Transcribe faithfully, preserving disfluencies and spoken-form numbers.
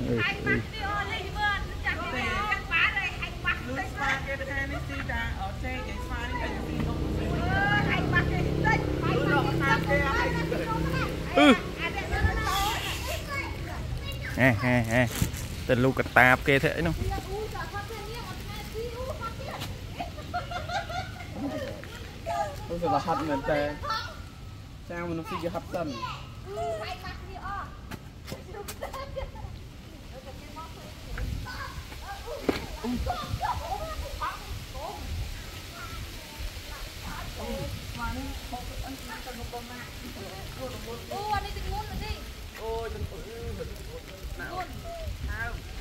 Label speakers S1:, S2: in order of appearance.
S1: ha ha ha tên lu cà tạp kia thế nó tôi sẽ là hạt mình tè sao mình nó phi cho hấp dẫn Ôi, anh đi tình ngôn rồi đi. Ôi, tình ngôn. Nào.